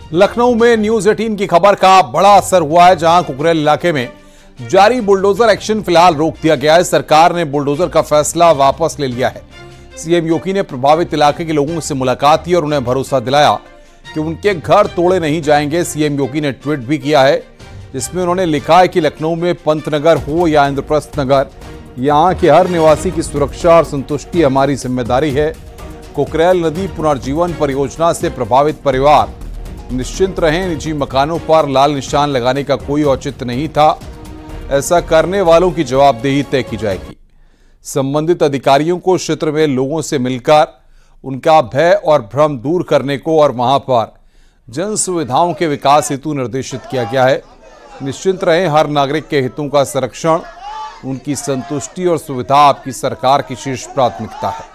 लखनऊ में न्यूज 18 की खबर का बड़ा असर हुआ है, जहां कुकरेल इलाके में जारी बुलडोजर एक्शन फिलहाल रोक दिया गया है। सरकार ने बुलडोजर का फैसला वापस ले लिया है। सीएम योगी ने प्रभावित इलाके के लोगों से मुलाकात की और उन्हें भरोसा दिलाया कि उनके घर तोड़े नहीं जाएंगे। सीएम योगी ने ट्वीट भी किया है, जिसमें उन्होंने लिखा है कि लखनऊ में पंतनगर हो या इंद्रप्रस्थ नगर, यहां के हर निवासी की सुरक्षा और संतुष्टि हमारी जिम्मेदारी है। कुकरेल नदी पुनर्जीवन परियोजना से प्रभावित परिवार निश्चिंत रहें। निजी मकानों पर लाल निशान लगाने का कोई औचित्य नहीं था। ऐसा करने वालों की जवाबदेही तय की जाएगी। संबंधित अधिकारियों को क्षेत्र में लोगों से मिलकर उनका भय और भ्रम दूर करने को और वहां पर जन सुविधाओं के विकास हेतु निर्देशित किया गया है। निश्चिंत रहें, हर नागरिक के हितों का संरक्षण, उनकी संतुष्टि और सुविधा आपकी सरकार की शीर्ष प्राथमिकता है।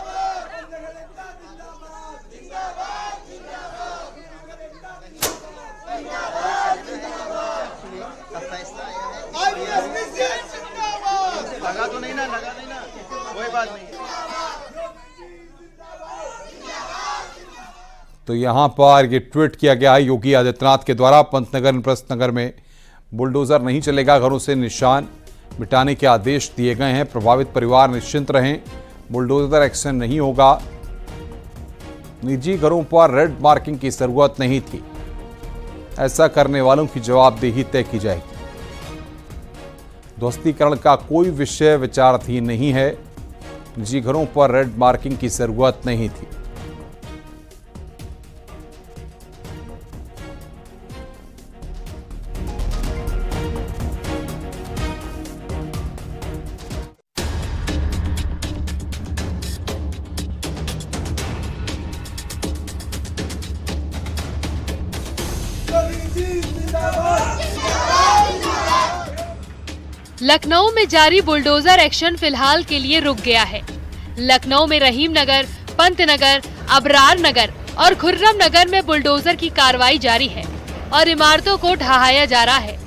लगा तो नहीं ना, कोई बात नहीं। तो यहां पर यह ट्वीट किया गया है योगी आदित्यनाथ के द्वारा। पंतनगर इंद्रप्रस्थ नगर में बुलडोजर नहीं चलेगा, घरों से निशान मिटाने के आदेश दिए गए हैं। प्रभावित परिवार निश्चिंत रहें, बुलडोजर एक्शन नहीं होगा। निजी घरों पर रेड मार्किंग की जरूरत नहीं थी। ऐसा करने वालों की जवाबदेही तय की जाएगी। ध्वस्तीकरण का कोई विषय विचाराधीन नहीं है। निजी घरों पर रेड मार्किंग की जरूरत नहीं थी। लखनऊ में जारी बुलडोजर एक्शन फिलहाल के लिए रुक गया है। लखनऊ में रहीम नगर, पंतनगर, अबरार नगर और खुर्रम नगर में बुलडोजर की कार्रवाई जारी है और इमारतों को ढहाया जा रहा है।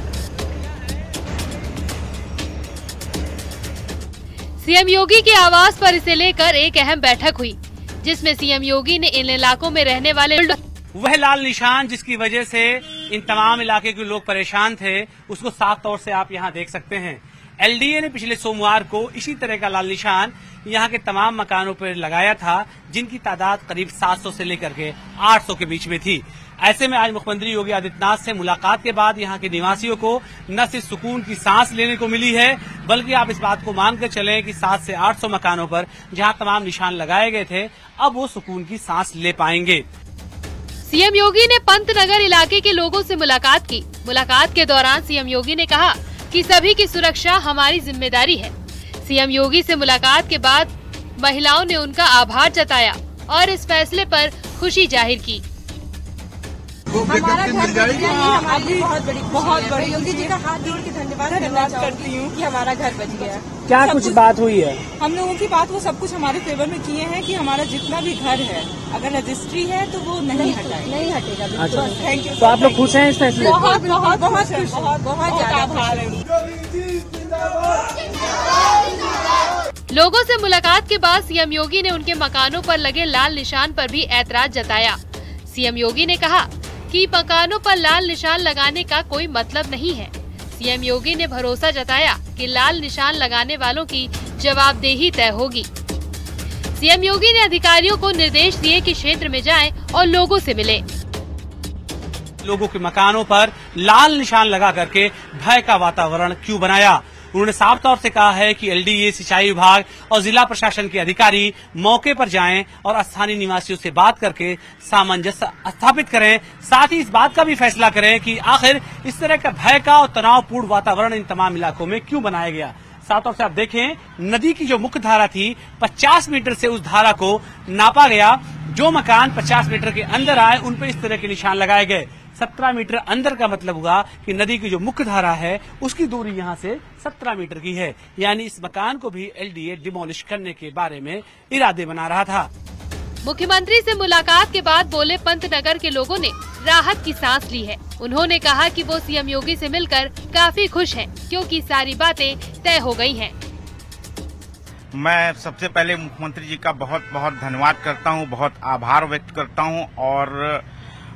सीएम योगी के आवास पर इसे लेकर एक अहम बैठक हुई, जिसमें सीएम योगी ने इन इलाकों में रहने वाले वह लाल निशान जिसकी वजह से इन तमाम इलाके के लोग परेशान थे, उसको साफ तौर से आप यहां देख सकते हैं। एलडीए ने पिछले सोमवार को इसी तरह का लाल निशान यहां के तमाम मकानों पर लगाया था, जिनकी तादाद करीब 700 से लेकर के 800 के बीच में थी। ऐसे में आज मुख्यमंत्री योगी आदित्यनाथ से मुलाकात के बाद यहां के निवासियों को न सिर्फ सुकून की सांस लेने को मिली है, बल्कि आप इस बात को मानकर चलें कि 700 से 800 मकानों पर जहां तमाम निशान लगाए गए थे, अब वो सुकून की सांस ले पाएंगे। सीएम योगी ने पंतनगर इलाके के लोगों से मुलाकात की। मुलाकात के दौरान सीएम योगी ने कहा कि सभी की सुरक्षा हमारी जिम्मेदारी है। सीएम योगी से मुलाकात के बाद महिलाओं ने उनका आभार जताया और इस फैसले पर खुशी जाहिर की। हमारा घर अभी बहुत बड़ी योगी जी का हाथ जोड़ के धन्यवाद करती हूँ कि हमारा घर बच गया। क्या कुछ बात हुई है? हम लोगों की बात वो सब कुछ हमारे फेवर में किए हैं कि हमारा जितना भी घर है, अगर रजिस्ट्री है तो वो नहीं हटेगा। अच्छा, थैंक यू। तो आप लोग खुश हैं इस फैसले? बहुत ज्यादा आभार है। लोगों से मुलाकात के बाद सीएम योगी ने उनके मकानों पर लगे लाल निशान पर भी ऐतराज जताया। सीएम योगी ने कहा कि मकानों पर लाल निशान लगाने का कोई मतलब नहीं है। सीएम योगी ने भरोसा जताया कि लाल निशान लगाने वालों की जवाबदेही तय होगी। सीएम योगी ने अधिकारियों को निर्देश दिए कि क्षेत्र में जाएं और लोगों से मिलें। लोगों के मकानों पर लाल निशान लगा करके भय का वातावरण क्यों बनाया? उन्होंने साफ तौर से कहा है कि एलडीए, सिंचाई विभाग और जिला प्रशासन के अधिकारी मौके पर जाएं और स्थानीय निवासियों से बात करके सामंजस्य स्थापित करें। साथ ही इस बात का भी फैसला करें कि आखिर इस तरह का भय का और तनावपूर्ण वातावरण इन तमाम इलाकों में क्यों बनाया गया। साफ तौर से आप देखें, नदी की जो मुख्य धारा थी 50 मीटर से उस धारा को नापा गया। जो मकान 50 मीटर के अंदर आए उन पर इस तरह के निशान लगाए गए। 17 मीटर अंदर का मतलब हुआ कि नदी की जो मुख्य धारा है उसकी दूरी यहां से 17 मीटर की है। यानी इस मकान को भी एलडीए डिमोलिश करने के बारे में इरादे बना रहा था। मुख्यमंत्री से मुलाकात के बाद बोले पंतनगर के लोगों ने राहत की सांस ली है। उन्होंने कहा कि वो सीएम योगी से मिलकर काफी खुश हैं, क्योंकि सारी बातें तय हो गई हैं। मैं सबसे पहले मुख्यमंत्री जी का बहुत बहुत धन्यवाद करता हूं, बहुत आभार व्यक्त करता हूं और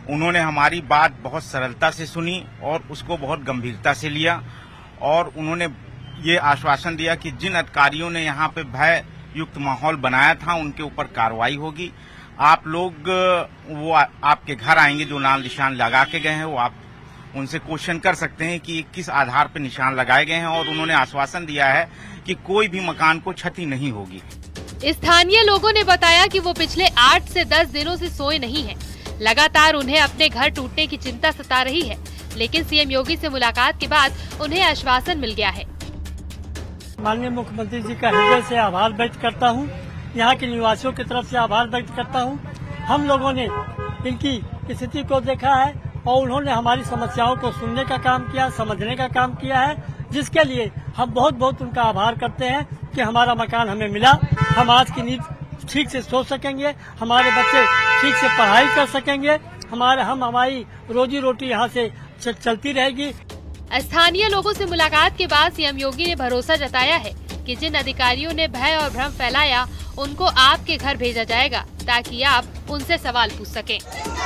उन्होंने हमारी बात बहुत सरलता से सुनी और उसको बहुत गंभीरता से लिया और उन्होंने ये आश्वासन दिया कि जिन अधिकारियों ने यहाँ पे भय युक्त माहौल बनाया था उनके ऊपर कार्रवाई होगी। आप लोग वो आपके घर आएंगे जो लाल निशान लगा के गए हैं, वो आप उनसे क्वेश्चन कर सकते हैं कि किस आधार पर निशान लगाए गए हैं और उन्होंने आश्वासन दिया है कि कोई भी मकान को क्षति नहीं होगी। स्थानीय लोगों ने बताया कि वो पिछले 8 से 10 दिनों से सोए नहीं हैं। लगातार उन्हें अपने घर टूटने की चिंता सता रही है, लेकिन सीएम योगी से मुलाकात के बाद उन्हें आश्वासन मिल गया है। माननीय मुख्यमंत्री जी का हृदय से आभार व्यक्त करता हूँ, यहाँ के निवासियों की तरफ से आभार व्यक्त करता हूँ। हम लोगों ने इनकी स्थिति को देखा है और उन्होंने हमारी समस्याओं को सुनने का काम किया, समझने का काम किया है, जिसके लिए हम बहुत बहुत उनका आभार करते हैं कि हमारा मकान हमें मिला। हम आज की नींद ठीक से सो सकेंगे, हमारे बच्चे ठीक से पढ़ाई कर सकेंगे, हमारी रोजी रोटी यहाँ से चलती रहेगी। स्थानीय लोगों से मुलाकात के बाद सीएम योगी ने भरोसा जताया है कि जिन अधिकारियों ने भय और भ्रम फैलाया उनको आपके घर भेजा जाएगा ताकि आप उनसे सवाल पूछ सकें।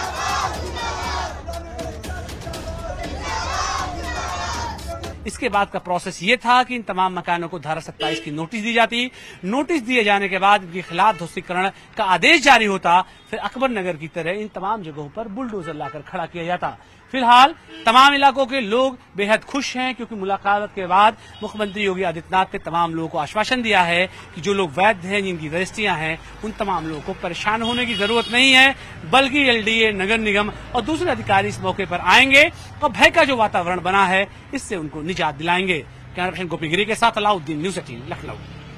इसके बाद का प्रोसेस ये था कि इन तमाम मकानों को धारा 27 की नोटिस दी जाती। नोटिस दिए जाने के बाद इनके खिलाफ ध्वस्तीकरण का आदेश जारी होता, फिर अकबर नगर की तरह इन तमाम जगहों पर बुलडोजर लाकर खड़ा किया जाता। फिलहाल तमाम इलाकों के लोग बेहद खुश हैं क्योंकि मुलाकात के बाद मुख्यमंत्री योगी आदित्यनाथ ने तमाम लोगों को आश्वासन दिया है कि जो लोग वैध हैं, जिनकी रजिस्ट्रियां हैं, उन तमाम लोगों को परेशान होने की जरूरत नहीं है, बल्कि एलडीए, नगर निगम और दूसरे अधिकारी इस मौके पर आएंगे और भय का जो वातावरण बना है इससे उनको निजात दिलाएंगे। कैमरा पर्सन गोपी गिरी के साथ अलाउद्दीन, न्यूज़ 18 लखनऊ।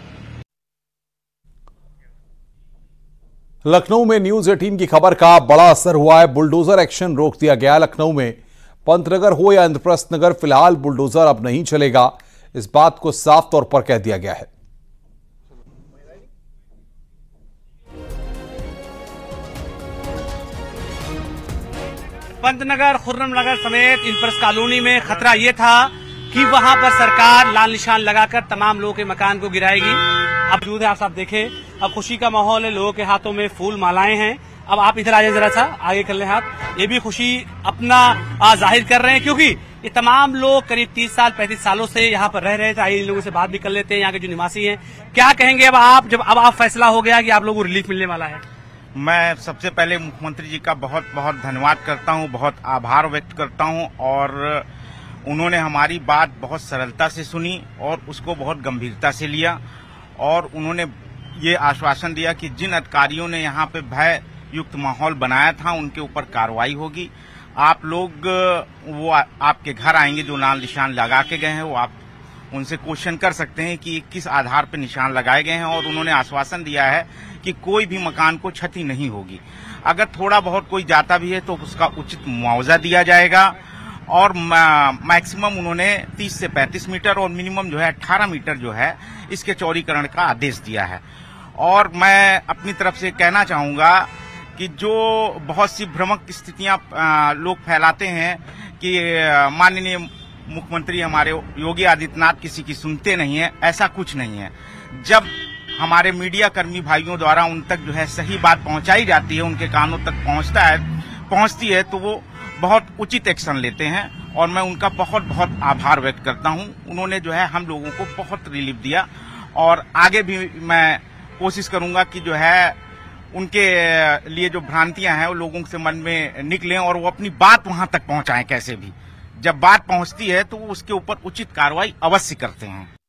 लखनऊ में न्यूज 18 की खबर का बड़ा असर हुआ है। बुलडोजर एक्शन रोक दिया गया। लखनऊ में पंतनगर हो या इंद्रप्रस्थ नगर, फिलहाल बुलडोजर अब नहीं चलेगा। इस बात को साफ तौर पर कह दिया गया है। पंतनगर, खुर्रम नगर समेत इंद्रप्रस्थ कॉलोनी में खतरा ये था कि वहां पर सरकार लाल निशान लगाकर तमाम लोगों के मकान को गिराएगी। अब मौजूद है, आप सब देखें, अब खुशी का माहौल है, लोगों के हाथों में फूल मालाएं हैं। अब आप इधर आ जाए जरा सा, आगे कर लें हाथ। ये भी खुशी अपना जाहिर कर रहे हैं क्योंकि ये तमाम लोग करीब 30 साल 35 सालों से यहाँ पर रह रहे थे। आइए इन लोगों से बात भी कर लेते हैं, यहाँ के जो निवासी हैं। क्या कहेंगे अब आप, जब अब आप फैसला हो गया कि आप लोगों को रिलीफ मिलने वाला है? मैं सबसे पहले मुख्यमंत्री जी का बहुत बहुत धन्यवाद करता हूं, बहुत आभार व्यक्त करता हूं और उन्होंने हमारी बात बहुत सरलता से सुनी और उसको बहुत गंभीरता से लिया और उन्होंने ये आश्वासन दिया कि जिन अधिकारियों ने यहाँ पे भय युक्त माहौल बनाया था उनके ऊपर कार्रवाई होगी। आप लोग वो आपके घर आएंगे जो लाल निशान लगा के गए हैं, वो आप उनसे क्वेश्चन कर सकते हैं कि किस आधार पर निशान लगाए गए हैं और उन्होंने आश्वासन दिया है कि कोई भी मकान को क्षति नहीं होगी। अगर थोड़ा बहुत कोई जाता भी है तो उसका उचित मुआवजा दिया जाएगा और मैक्सिमम उन्होंने 30 से 35 मीटर और मिनिमम जो है 18 मीटर जो है इसके चौड़ीकरण का आदेश दिया है। और मैं अपनी तरफ से कहना चाहूंगा कि जो बहुत सी भ्रामक स्थितियां लोग फैलाते हैं कि माननीय मुख्यमंत्री हमारे योगी आदित्यनाथ किसी की सुनते नहीं है, ऐसा कुछ नहीं है। जब हमारे मीडिया कर्मी भाइयों द्वारा उन तक जो है सही बात पहुंचाई जाती है, उनके कानों तक पहुंचती है तो वो बहुत उचित एक्शन लेते हैं और मैं उनका बहुत बहुत आभार व्यक्त करता हूं। उन्होंने जो है हम लोगों को बहुत रिलीफ दिया और आगे भी मैं कोशिश करूंगा कि जो है उनके लिए जो भ्रांतियां हैं वो लोगों से मन में निकलें और वो अपनी बात वहां तक पहुंचाएं। कैसे भी जब बात पहुंचती है तो वो उसके ऊपर उचित कार्रवाई अवश्य करते हैं।